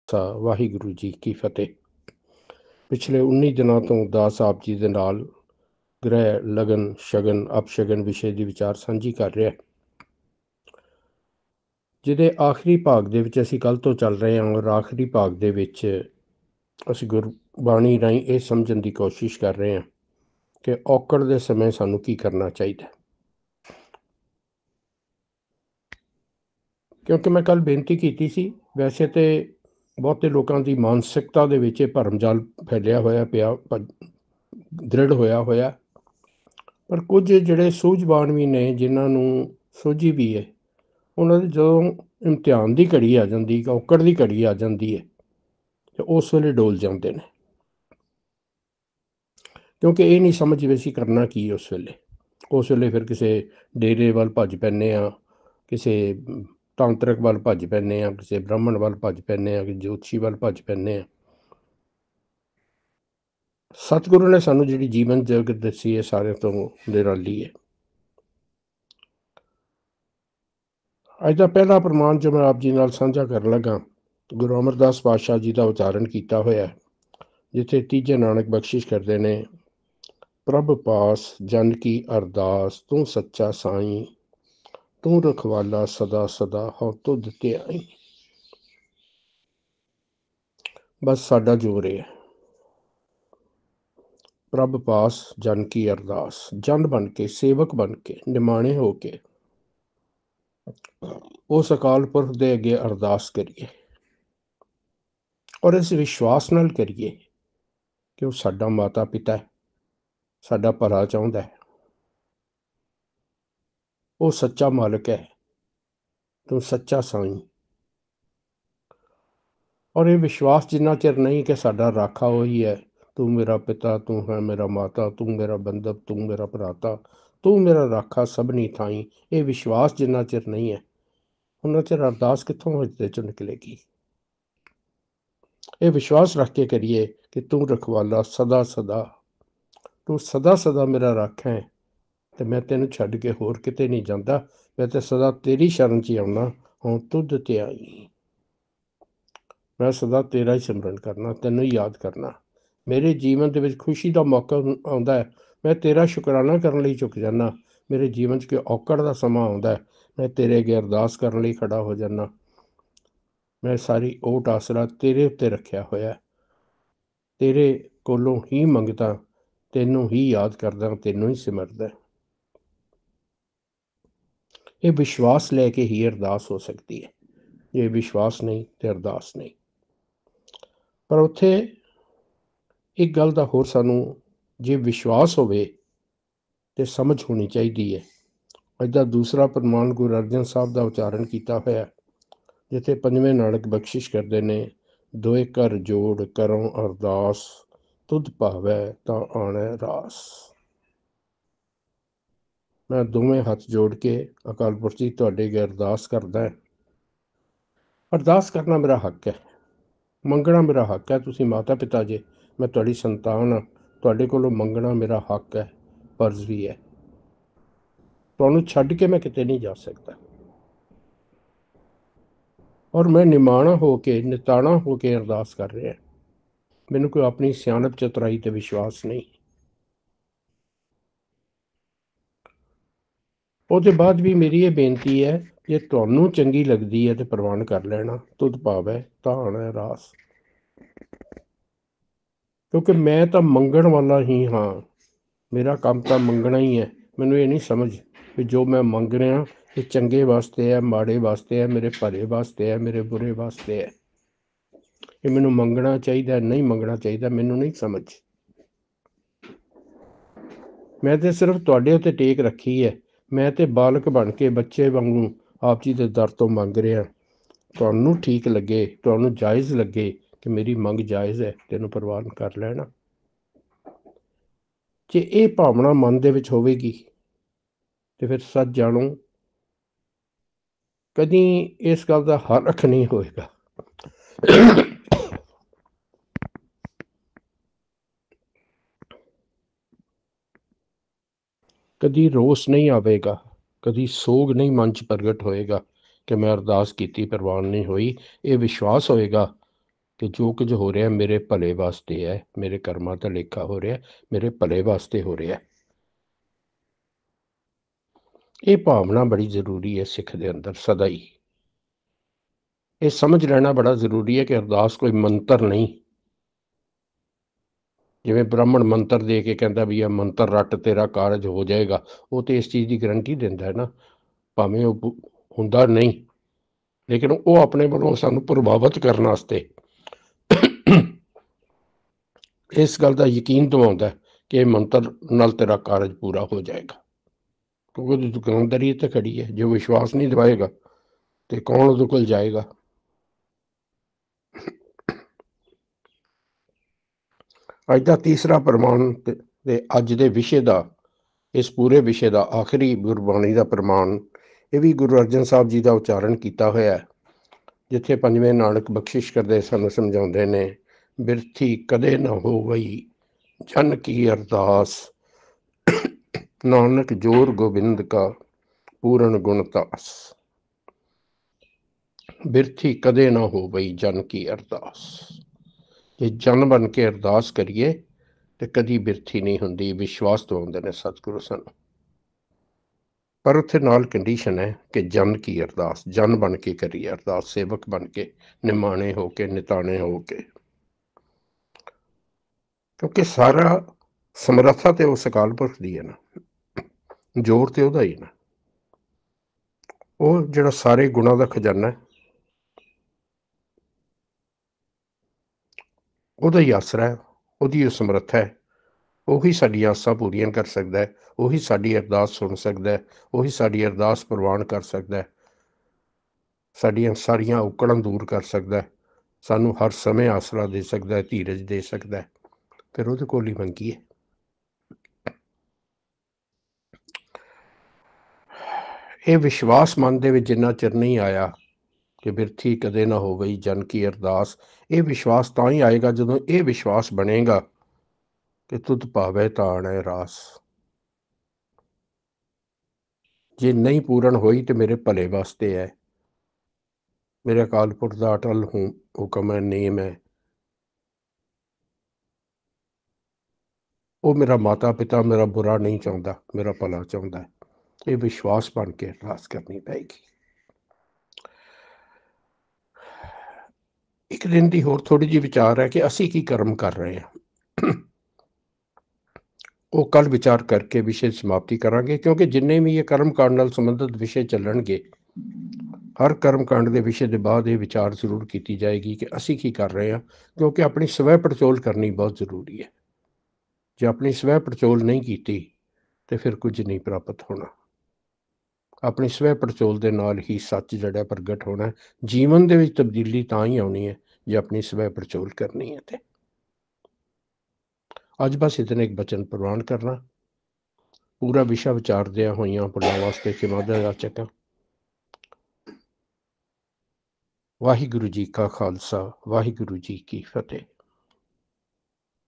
ਵਾਹਿਗੁਰੂ ਜੀ ਕੀ ਫਤਿਹ। ਪਿਛਲੇ 19 ਦਿਨਾਂ ਤੋਂ ਦਾਸ ਆਪ ਜੀ ਦੇ ਨਾਲ ਗ੍ਰਹਿ ਲਗਨ ਸ਼ਗਨ ਅਪਸ਼ਗਨ ਵਿਸ਼ੇ ਦੀ ਵਿਚਾਰ ਸਾਂਝੀ ਕਰ ਰਿਹਾ, ਜਿਹਦੇ ਆਖਰੀ ਭਾਗ ਦੇ ਵਿੱਚ ਅਸੀਂ ਕੱਲ੍ਹ ਤੋਂ ਚੱਲ ਰਹੇ ਹਾਂ। ਔਰ ਆਖਰੀ ਭਾਗ ਦੇ ਵਿੱਚ ਅਸੀਂ ਗੁਰਬਾਣੀ ਰਾਹੀਂ ਇਹ ਸਮਝਣ ਦੀ ਕੋਸ਼ਿਸ਼ ਕਰ ਰਹੇ ਹਾਂ ਕਿ ਔਕੜ ਦੇ ਸਮੇਂ ਸਾਨੂੰ ਕੀ ਕਰਨਾ ਚਾਹੀਦਾ। ਕਿਉਂਕਿ ਮੈਂ ਕੱਲ੍ਹ ਬੇਨਤੀ ਕੀਤੀ ਸੀ, ਵੈਸੇ ਤਾਂ ਬਹੁਤੇ ਲੋਕਾਂ ਦੀ ਮਾਨਸਿਕਤਾ ਦੇ ਵਿੱਚ ਇਹ ਭਰਮਜਾਲ ਫੈਲਿਆ ਹੋਇਆ ਪਿਆ, ਦ੍ਰਿੜ ਹੋਇਆ, ਪਰ ਕੁਝ ਜਿਹੜੇ ਸੂਝਵਾਨ ਵੀ ਨੇ, ਜਿਨ੍ਹਾਂ ਨੂੰ ਸੋਝੀ ਵੀ ਹੈ, ਉਹਨਾਂ ਦੇ ਜਦੋਂ ਇਮਤਿਹਾਨ ਦੀ ਘੜੀ ਆ ਜਾਂਦੀ, ਔਕੜ ਦੀ ਘੜੀ ਆ ਜਾਂਦੀ ਹੈ, ਤੇ ਉਸ ਵੇਲੇ ਡੋਲ ਜਾਂਦੇ ਨੇ, ਕਿਉਂਕਿ ਇਹ ਨਹੀਂ ਸਮਝ ਵੀ ਅਸੀਂ ਕਰਨਾ ਕੀ ਉਸ ਵੇਲੇ ਫਿਰ ਕਿਸੇ ਡੇਰੇ ਵੱਲ ਭੱਜ ਪੈਂਦੇ ਹਾਂ, ਕਿਸੇ ਤਾਂਤਰਿਕ ਵੱਲ ਭੱਜ ਪੈਂਦੇ ਹਾਂ, ਕਿਸੇ ਬ੍ਰਾਹਮਣ ਵੱਲ ਭੱਜ ਪੈਂਦੇ ਹਾਂ, ਕਿਸੇ ਜੋਤਸ਼ੀ ਵੱਲ ਭੱਜ ਪੈਂਦੇ ਹਾਂ। ਸਤਿਗੁਰੂ ਨੇ ਸਾਨੂੰ ਜਿਹੜੀ ਜੀਵਨ ਜਗਤ ਦੱਸੀ ਹੈ, ਸਾਰਿਆਂ ਤੋਂ ਨਿਰਾਲੀ ਹੈ। ਅੱਜ ਦਾ ਪਹਿਲਾ ਪ੍ਰਮਾਣ ਜੋ ਮੈਂ ਆਪ ਜੀ ਨਾਲ ਸਾਂਝਾ ਕਰਨ ਲੱਗਾ, ਗੁਰੂ ਅਮਰਦਾਸ ਪਾਤਸ਼ਾਹ ਜੀ ਦਾ ਉਚਾਰਨ ਕੀਤਾ ਹੋਇਆ, ਜਿੱਥੇ ਤੀਜੇ ਨਾਨਕ ਬਖਸ਼ਿਸ਼ ਕਰਦੇ ਨੇ, ਪ੍ਰਭ ਪਾਸ ਜਨ ਕੀ ਅਰਦਾਸ, ਤੂੰ ਸੱਚਾ ਸਾਈਂ, ਤੂੰ ਰਖਵਾਲਾ ਸਦਾ ਸਦਾ, ਹਉ ਤੁਧ ਤੇ ਆਈ। ਬਸ ਸਾਡਾ ਜ਼ੋਰ ਹੈ, ਪ੍ਰਭ ਪਾਸ ਜਨ ਕੀ ਅਰਦਾਸ, ਜਨ ਬਣ ਕੇ, ਸੇਵਕ ਬਣ ਕੇ, ਨਿਮਾਣੇ ਹੋ ਕੇ ਉਸ ਅਕਾਲ ਪੁਰਖ ਦੇ ਅੱਗੇ ਅਰਦਾਸ ਕਰੀਏ, ਔਰ ਇਸ ਵਿਸ਼ਵਾਸ ਨਾਲ ਕਰੀਏ ਕਿ ਉਹ ਸਾਡਾ ਮਾਤਾ ਪਿਤਾ ਹੈ, ਸਾਡਾ ਭਲਾ ਚਾਹੁੰਦਾ ਹੈ, ਉਹ ਸੱਚਾ ਮਾਲਕ ਹੈ, ਤੂੰ ਸੱਚਾ ਸਾਈਂ। ਔਰ ਇਹ ਵਿਸ਼ਵਾਸ ਜਿੰਨਾ ਚਿਰ ਨਹੀਂ ਕਿ ਸਾਡਾ ਰਾਖਾ ਉਹੀ ਹੈ, ਤੂੰ ਮੇਰਾ ਪਿਤਾ, ਤੂੰ ਹੈ ਮੇਰਾ ਮਾਤਾ, ਤੂੰ ਮੇਰਾ ਬੰਧਪ, ਤੂੰ ਮੇਰਾ ਭਰਾਤਾ, ਤੂੰ ਮੇਰਾ ਰਾਖਾ ਸਭਨੀ ਥਾਈਂ, ਇਹ ਵਿਸ਼ਵਾਸ ਜਿੰਨਾ ਚਿਰ ਨਹੀਂ ਹੈ, ਉਹਨਾਂ ਚਿਰ ਅਰਦਾਸ ਕਿੱਥੋਂ ਹਿਰਦੇ ਚੋਂ ਨਿਕਲੇਗੀ। ਇਹ ਵਿਸ਼ਵਾਸ ਰੱਖ ਕੇ ਕਰੀਏ ਕਿ ਤੂੰ ਰਖਵਾਲਾ ਸਦਾ ਸਦਾ, ਤੂੰ ਸਦਾ ਸਦਾ ਮੇਰਾ ਰੱਖ ਹੈ, ਤੇ ਮੈਂ ਤੈਨੂੰ ਛੱਡ ਕੇ ਹੋਰ ਕਿਤੇ ਨਹੀਂ ਜਾਂਦਾ, ਮੈਂ ਤਾਂ ਸਦਾ ਤੇਰੀ ਸ਼ਰਨ 'ਚ ਆਉਣਾ, ਹੁਣ ਤੁਧ ਤੇ ਆਈ। ਮੈਂ ਸਦਾ ਤੇਰਾ ਹੀ ਸਿਮਰਨ ਕਰਨਾ, ਤੈਨੂੰ ਹੀ ਯਾਦ ਕਰਨਾ। ਮੇਰੇ ਜੀਵਨ ਦੇ ਵਿੱਚ ਖੁਸ਼ੀ ਦਾ ਮੌਕਾ ਆਉਂਦਾ ਹੈ, ਮੈਂ ਤੇਰਾ ਸ਼ੁਕਰਾਨਾ ਕਰਨ ਲਈ ਝੁਕ ਜਾਂਦਾ। ਮੇਰੇ ਜੀਵਨ 'ਚ ਕੋਈ ਔਕੜ ਦਾ ਸਮਾਂ ਆਉਂਦਾ ਹੈ, ਮੈਂ ਤੇਰੇ ਅੱਗੇ ਅਰਦਾਸ ਕਰਨ ਲਈ ਖੜਾ ਹੋ ਜਾਂਦਾ। ਮੈਂ ਸਾਰੀ ਓਟ ਆਸਰਾ ਤੇਰੇ ਉੱਤੇ ਰੱਖਿਆ ਹੋਇਆ, ਤੇਰੇ ਕੋਲੋਂ ਹੀ ਮੰਗਦਾ, ਤੈਨੂੰ ਹੀ ਯਾਦ ਕਰਦਾ, ਤੈਨੂੰ ਹੀ ਸਿਮਰਦਾ। ਇਹ ਵਿਸ਼ਵਾਸ ਲੈ ਕੇ ਹੀ ਅਰਦਾਸ ਹੋ ਸਕਦੀ ਹੈ, ਜੇ ਵਿਸ਼ਵਾਸ ਨਹੀਂ ਤੇ ਅਰਦਾਸ ਨਹੀਂ। ਪਰ ਉੱਥੇ ਇੱਕ ਗੱਲ ਦਾ ਹੋਰ ਸਾਨੂੰ ਜੇ ਵਿਸ਼ਵਾਸ ਹੋਵੇ ਤੇ ਸਮਝ ਹੋਣੀ ਚਾਹੀਦੀ ਹੈ। ਅੱਜ ਦਾ ਦੂਸਰਾ ਪ੍ਰਮਾਣ ਗੁਰੂ ਅਰਜਨ ਸਾਹਿਬ ਦਾ ਉਚਾਰਨ ਕੀਤਾ ਹੋਇਆ, ਜਿੱਥੇ ਪੰਜਵੇਂ ਨਾਨਕ ਬਖਸ਼ਿਸ਼ ਕਰਦੇ ਨੇ, ਦੋਏ ਕਰ ਜੋੜ ਕਰੋ ਅਰਦਾਸ, ਤੁਧ ਭਾਵੈ ਤਾਂ ਆਣੈ ਰਾਸ। ਮੈਂ ਦੋਵੇਂ ਹੱਥ ਜੋੜ ਕੇ ਅਕਾਲ ਪੁਰਖ ਜੀ ਤੁਹਾਡੇ ਅੱਗੇ ਅਰਦਾਸ ਕਰਦਾ। ਅਰਦਾਸ ਕਰਨਾ ਮੇਰਾ ਹੱਕ ਹੈ, ਮੰਗਣਾ ਮੇਰਾ ਹੱਕ ਹੈ। ਤੁਸੀਂ ਮਾਤਾ ਪਿਤਾ ਜੇ, ਮੈਂ ਤੁਹਾਡੀ ਸੰਤਾਨ ਹਾਂ, ਤੁਹਾਡੇ ਕੋਲੋਂ ਮੰਗਣਾ ਮੇਰਾ ਹੱਕ ਹੈ, ਫਰਜ਼ ਵੀ ਹੈ। ਤੁਹਾਨੂੰ ਛੱਡ ਕੇ ਮੈਂ ਕਿਤੇ ਨਹੀਂ ਜਾ ਸਕਦਾ, ਔਰ ਮੈਂ ਨਿਮਾਣਾ ਹੋ ਕੇ, ਨਿਤਾਣਾ ਹੋ ਕੇ ਅਰਦਾਸ ਕਰ ਰਿਹਾ। ਮੈਨੂੰ ਕੋਈ ਆਪਣੀ ਸਿਆਣਪ ਚਤੁਰਾਈ ਤੇ ਵਿਸ਼ਵਾਸ ਨਹੀਂ। ਉਹਦੇ ਬਾਅਦ ਵੀ ਮੇਰੀ ਇਹ ਬੇਨਤੀ ਹੈ, ਜੇ ਤੁਹਾਨੂੰ ਚੰਗੀ ਲੱਗਦੀ ਹੈ ਤੇ ਪ੍ਰਵਾਨ ਕਰ ਲੈਣਾ, ਤੁਧ ਭਾਵੈ ਤਾਂ ਆਣੈ ਰਾਸ। ਕਿਉਂਕਿ ਮੈਂ ਤਾਂ ਮੰਗਣ ਵਾਲਾ ਹੀ ਹਾਂ, ਮੇਰਾ ਕੰਮ ਤਾਂ ਮੰਗਣਾ ਹੀ ਹੈ। ਮੈਨੂੰ ਇਹ ਨਹੀਂ ਸਮਝ ਵੀ ਜੋ ਮੈਂ ਮੰਗ ਰਿਹਾ ਇਹ ਚੰਗੇ ਵਾਸਤੇ ਹੈ, ਮਾੜੇ ਵਾਸਤੇ ਹੈ, ਮੇਰੇ ਭਲੇ ਵਾਸਤੇ ਹੈ, ਮੇਰੇ ਬੁਰੇ ਵਾਸਤੇ ਹੈ। ਇਹ ਮੈਨੂੰ ਮੰਗਣਾ ਚਾਹੀਦਾ, ਨਹੀਂ ਮੰਗਣਾ ਚਾਹੀਦਾ, ਮੈਨੂੰ ਨਹੀਂ ਸਮਝ। ਮੈਂ ਤੇ ਸਿਰਫ ਤੁਹਾਡੇ ਉੱਤੇ ਟੇਕ ਰੱਖੀ ਹੈ। ਮੈਂ ਤੇ ਬਾਲਕ ਬਣ ਕੇ, ਬੱਚੇ ਵਾਂਗੂ ਆਪ ਜੀ ਦੇ ਦਰ ਤੋਂ ਮੰਗ ਰਿਹਾ। ਤੁਹਾਨੂੰ ਠੀਕ ਲੱਗੇ, ਤੁਹਾਨੂੰ ਜਾਇਜ਼ ਲੱਗੇ ਕਿ ਮੇਰੀ ਮੰਗ ਜਾਇਜ਼ ਹੈ, ਤੈਨੂੰ ਪ੍ਰਵਾਨ ਕਰ ਲੈਣਾ। ਜੇ ਇਹ ਭਾਵਨਾ ਮਨ ਦੇ ਵਿੱਚ ਹੋਵੇਗੀ ਤੇ ਫਿਰ ਸੱਚ ਜਾਣੋ, ਕਦੀ ਇਸ ਗੱਲ ਦਾ ਹਰਖ ਨਹੀਂ ਹੋਏਗਾ। ਕਦੀ ਰੋਸ ਨਹੀਂ ਆਵੇਗਾ, ਕਦੀ ਸੋਗ ਨਹੀਂ ਮਨ 'ਚ ਪ੍ਰਗਟ ਹੋਏਗਾ ਕਿ ਮੈਂ ਅਰਦਾਸ ਕੀਤੀ ਪ੍ਰਵਾਨ ਨਹੀਂ ਹੋਈ। ਇਹ ਵਿਸ਼ਵਾਸ ਹੋਏਗਾ ਕਿ ਜੋ ਕੁਝ ਹੋ ਰਿਹਾ ਮੇਰੇ ਭਲੇ ਵਾਸਤੇ ਹੈ, ਮੇਰੇ ਕਰਮਾਂ ਦਾ ਲੇਖਾ ਹੋ ਰਿਹਾ, ਮੇਰੇ ਭਲੇ ਵਾਸਤੇ ਹੋ ਰਿਹਾ। ਇਹ ਭਾਵਨਾ ਬੜੀ ਜ਼ਰੂਰੀ ਹੈ ਸਿੱਖ ਦੇ ਅੰਦਰ ਸਦਾ ਹੀ। ਇਹ ਸਮਝ ਲੈਣਾ ਬੜਾ ਜ਼ਰੂਰੀ ਹੈ ਕਿ ਅਰਦਾਸ ਕੋਈ ਮੰਤਰ ਨਹੀਂ, ਜਿਵੇਂ ਬ੍ਰਾਹਮਣ ਮੰਤਰ ਦੇ ਕੇ ਕਹਿੰਦਾ ਵੀ ਇਹ ਮੰਤਰ ਰੱਟ ਤੇਰਾ ਕਾਰਜ ਹੋ ਜਾਏਗਾ, ਉਹ ਤੇ ਇਸ ਚੀਜ਼ ਦੀ ਗਰੰਟੀ ਦਿੰਦਾ ਹੈ ਨਾ, ਭਾਵੇਂ ਉਹ ਹੁੰਦਾ ਨਹੀਂ, ਲੇਕਿਨ ਉਹ ਆਪਣੇ ਵੱਲੋਂ ਸਾਨੂੰ ਪ੍ਰਭਾਵਿਤ ਕਰਨ ਵਾਸਤੇ ਇਸ ਗੱਲ ਦਾ ਯਕੀਨ ਦਿਵਾਉਂਦਾ ਕਿ ਇਹ ਮੰਤਰ ਨਾਲ ਤੇਰਾ ਕਾਰਜ ਪੂਰਾ ਹੋ ਜਾਏਗਾ, ਕਿਉਂਕਿ ਉਹਦੀ ਦੁਕਾਨਦਾਰੀ ਤੇ ਖੜੀ ਹੈ। ਜੋ ਵਿਸ਼ਵਾਸ ਨਹੀਂ ਦਿਵਾਏਗਾ ਤੇ ਕੌਣ ਉਹਦੇ ਕੋਲ ਜਾਏਗਾ। ਅੱਜ ਦਾ ਤੀਸਰਾ ਪ੍ਰਮਾਣ ਤੇ ਅੱਜ ਦੇ ਵਿਸ਼ੇ ਦਾ, ਇਸ ਪੂਰੇ ਵਿਸ਼ੇ ਦਾ ਆਖਰੀ ਗੁਰਬਾਣੀ ਦਾ ਪ੍ਰਮਾਣ, ਇਹ ਵੀ ਗੁਰੂ ਅਰਜਨ ਸਾਹਿਬ ਜੀ ਦਾ ਉਚਾਰਨ ਕੀਤਾ ਹੋਇਆ, ਜਿੱਥੇ ਪੰਜਵੇਂ ਨਾਨਕ ਬਖਸ਼ਿਸ਼ ਕਰਦੇ ਸਾਨੂੰ ਸਮਝਾਉਂਦੇ ਨੇ, ਬਿਰਥੀ ਕਦੇ ਨਾ ਹੋਵਈ ਜਨ ਕੀ ਅਰਦਾਸ, ਨਾਨਕ ਜੋਰ ਗੋਬਿੰਦ ਕਾ ਪੂਰਨ ਗੁਣ ਤਾਸ। ਬਿਰਥੀ ਕਦੇ ਨਾ ਹੋਵਈ ਜਨ ਕੀ ਅਰਦਾਸ, ਜੇ ਜਨ ਬਣ ਕੇ ਅਰਦਾਸ ਕਰੀਏ ਤੇ ਕਦੀ ਬਿਰਥੀ ਨਹੀਂ ਹੁੰਦੀ, ਵਿਸ਼ਵਾਸ ਦਿਵਾਉਂਦੇ ਨੇ ਸਤਿਗੁਰੂ ਸਾਨੂੰ। ਪਰ ਉੱਥੇ ਨਾਲ ਕੰਡੀਸ਼ਨ ਹੈ ਕਿ ਜਨ ਕੀ ਅਰਦਾਸ, ਜਨ ਬਣ ਕੇ ਕਰੀਏ ਅਰਦਾਸ, ਸੇਵਕ ਬਣ ਕੇ, ਨਿਮਾਣੇ ਹੋ ਕੇ, ਨਿਤਾਣੇ ਹੋ ਕੇ, ਕਿਉਂਕਿ ਸਾਰਾ ਸਮਰੱਥਾ ਤੇ ਉਸ ਅਕਾਲ ਪੁਰਖ ਦੀ ਹੈ ਨਾ, ਜ਼ੋਰ ਤੇ ਉਹਦਾ ਹੀ ਨਾ, ਉਹ ਜਿਹੜਾ ਸਾਰੇ ਗੁਣਾਂ ਦਾ ਖਜ਼ਾਨਾ ਹੈ, ਉਹਦਾ ਹੀ ਆਸਰਾ ਹੈ, ਉਹਦੀ ਉਹ ਸਮਰੱਥਾ ਹੈ। ਉਹੀ ਸਾਡੀਆਂ ਆਸਾਂ ਪੂਰੀਆਂ ਕਰ ਸਕਦਾ ਹੈ, ਉਹੀ ਸਾਡੀ ਅਰਦਾਸ ਸੁਣ ਸਕਦਾ ਹੈ, ਉਹੀ ਸਾਡੀ ਅਰਦਾਸ ਪ੍ਰਵਾਨ ਕਰ ਸਕਦਾ ਹੈ, ਸਾਡੀਆਂ ਸਾਰੀਆਂ ਔਕੜਾਂ ਦੂਰ ਕਰ ਸਕਦਾ ਹੈ, ਸਾਨੂੰ ਹਰ ਸਮੇਂ ਆਸਰਾ ਦੇ ਸਕਦਾ ਹੈ, ਧੀਰਜ ਦੇ ਸਕਦਾ ਹੈ। ਫਿਰ ਉਹਦੇ ਕੋਲ ਹੀ ਮੰਗੀਏ। ਇਹ ਵਿਸ਼ਵਾਸ ਮਨ ਦੇ ਵਿੱਚ ਜਿੰਨਾ ਚਿਰ ਨਹੀਂ ਆਇਆ ਕਿ ਬਿਰਥੀ ਕਦੇ ਨਾ ਹੋਵਈ ਜਨ ਕੀ ਅਰਦਾਸ, ਇਹ ਵਿਸ਼ਵਾਸ ਤਾਂ ਹੀ ਆਏਗਾ ਜਦੋਂ ਇਹ ਵਿਸ਼ਵਾਸ ਬਣੇਗਾ ਕਿ ਤੁਧ ਭਾਵੈ ਤਾਣੈ ਰਾਸ। ਜੇ ਨਹੀਂ ਪੂਰਨ ਹੋਈ ਤੇ ਮੇਰੇ ਭਲੇ ਵਾਸਤੇ ਹੈ, ਮੇਰੇ ਅਕਾਲ ਪੁਰਖ ਦਾ ਅਟਲ ਹੁਕਮ ਹੈ, ਨੇਮ ਹੈ, ਉਹ ਮੇਰਾ ਮਾਤਾ ਪਿਤਾ ਮੇਰਾ ਬੁਰਾ ਨਹੀਂ ਚਾਹੁੰਦਾ, ਮੇਰਾ ਭਲਾ ਚਾਹੁੰਦਾ ਹੈ। ਇਹ ਵਿਸ਼ਵਾਸ ਬਣ ਕੇ ਅਰਦਾਸ ਕਰਨੀ ਪਏਗੀ। ਇੱਕ ਦਿਨ ਦੀ ਹੋਰ ਥੋੜੀ ਜਿਹੀ ਵਿਚਾਰ ਹੈ ਕਿ ਅਸੀਂ ਕੀ ਕਰਮ ਕਰ ਰਹੇ ਹਾਂ, ਉਹ ਕੱਲ ਵਿਚਾਰ ਕਰਕੇ ਵਿਸ਼ੇ ਸਮਾਪਤੀ ਕਰਾਂਗੇ, ਕਿਉਂਕਿ ਜਿੰਨੇ ਵੀ ਇਹ ਕਰਮ ਕਾਂਡ ਨਾਲ ਸੰਬੰਧਿਤ ਵਿਸ਼ੇ ਚੱਲਣਗੇ, ਹਰ ਕਰਮ ਕਾਂਡ ਦੇ ਵਿਸ਼ੇ ਦੇ ਬਾਅਦ ਇਹ ਵਿਚਾਰ ਜ਼ਰੂਰ ਕੀਤੀ ਜਾਏਗੀ ਕਿ ਅਸੀਂ ਕੀ ਕਰ ਰਹੇ ਹਾਂ, ਕਿਉਂਕਿ ਆਪਣੀ ਸਵੈ ਪੜਚੋਲ ਕਰਨੀ ਬਹੁਤ ਜ਼ਰੂਰੀ ਹੈ। ਜੇ ਆਪਣੀ ਸਵੈ ਪੜਚੋਲ ਨਹੀਂ ਕੀਤੀ ਤੇ ਫਿਰ ਕੁਝ ਨਹੀਂ ਪ੍ਰਾਪਤ ਹੋਣਾ। ਆਪਣੀ ਸਵੈ ਪੜਚੋਲ ਦੇ ਨਾਲ ਹੀ ਸੱਚ ਜਿਹੜਾ ਪ੍ਰਗਟ ਹੋਣਾ। ਜੀਵਨ ਦੇ ਵਿੱਚ ਤਬਦੀਲੀ ਤਾਂ ਹੀ ਆਉਣੀ ਹੈ ਜੇ ਆਪਣੀ ਸਵੈ ਪੜਚੋਲ ਕਰਨੀ ਹੈ। ਤੇ ਅੱਜ ਬਸ ਇਤਨੇ ਇੱਕ ਬਚਨ ਪ੍ਰਵਾਨ ਕਰਨਾ, ਪੂਰਾ ਵਿਸ਼ਾ ਵਿਚਾਰਦਿਆਂ ਹੋਈਆਂ ਭੁੱਲਾਂ ਵਾਸਤੇ ਖਿਮਾ ਦਾ ਯਾਚਕ ਹਾਂ। ਵਾਹਿਗੁਰੂ ਜੀ ਕਾ ਖਾਲਸਾ, ਵਾਹਿਗੁਰੂ ਜੀ ਕੀ ਫਤਿਹ।